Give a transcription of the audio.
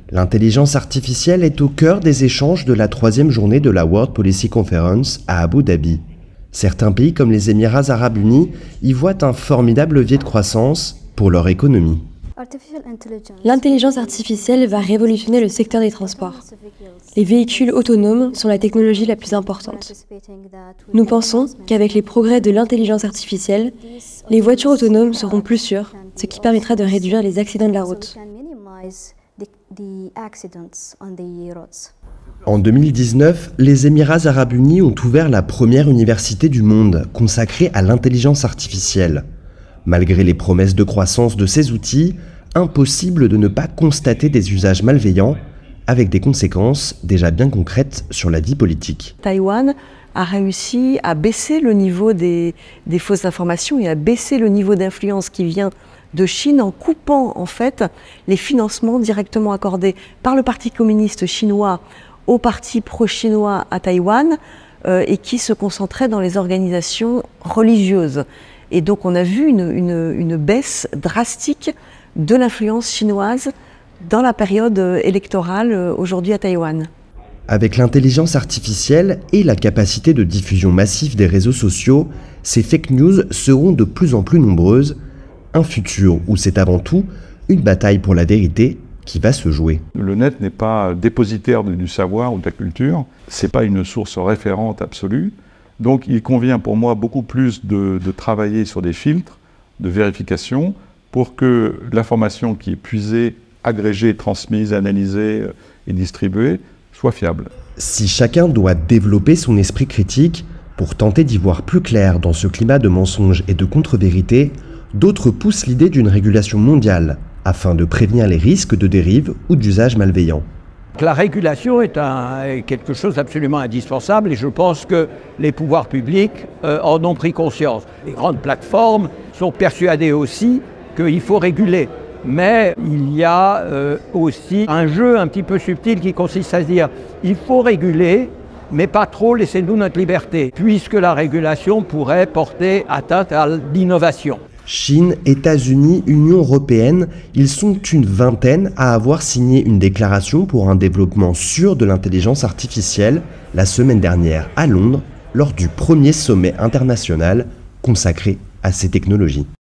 L'intelligence artificielle est au cœur des échanges de la 3e journée de la World Policy Conference à Abu Dhabi. Certains pays comme les Émirats arabes unis y voient un formidable levier de croissance pour leur économie. L'intelligence artificielle va révolutionner le secteur des transports. Les véhicules autonomes sont la technologie la plus importante. Nous pensons qu'avec les progrès de l'intelligence artificielle, les voitures autonomes seront plus sûres, ce qui permettra de réduire les accidents de la route. En 2019, les Émirats arabes unis ont ouvert la première université du monde consacrée à l'intelligence artificielle. Malgré les promesses de croissance de ces outils, impossible de ne pas constater des usages malveillants, avec des conséquences déjà bien concrètes sur la vie politique. Taïwan a réussi à baisser le niveau des fausses informations et à baisser le niveau d'influence qui vient de Chine en coupant en fait les financements directement accordés par le Parti communiste chinois au parti pro-chinois à Taïwan et qui se concentrait dans les organisations religieuses. Et donc on a vu une baisse drastique de l'influence chinoise dans la période électorale aujourd'hui à Taïwan. Avec l'intelligence artificielle et la capacité de diffusion massive des réseaux sociaux, ces fake news seront de plus en plus nombreuses. Un futur où c'est avant tout une bataille pour la vérité qui va se jouer. Le net n'est pas dépositaire du savoir ou de la culture, c'est pas une source référente absolue. Donc il convient pour moi beaucoup plus de travailler sur des filtres de vérification pour que l'information qui est puisée, agrégée, transmise, analysée et distribuée soit fiable. Si chacun doit développer son esprit critique pour tenter d'y voir plus clair dans ce climat de mensonges et de contre-vérités, d'autres poussent l'idée d'une régulation mondiale afin de prévenir les risques de dérive ou d'usage malveillant. La régulation est quelque chose d'absolument indispensable et je pense que les pouvoirs publics en ont pris conscience. Les grandes plateformes sont persuadées aussi qu'il faut réguler. Mais il y a aussi un jeu un petit peu subtil qui consiste à se dire il faut réguler, mais pas trop, laissez-nous notre liberté, puisque la régulation pourrait porter atteinte à l'innovation. Chine, États-Unis, Union européenne, ils sont une vingtaine à avoir signé une déclaration pour un développement sûr de l'intelligence artificielle la semaine dernière à Londres, lors du premier sommet international consacré à ces technologies.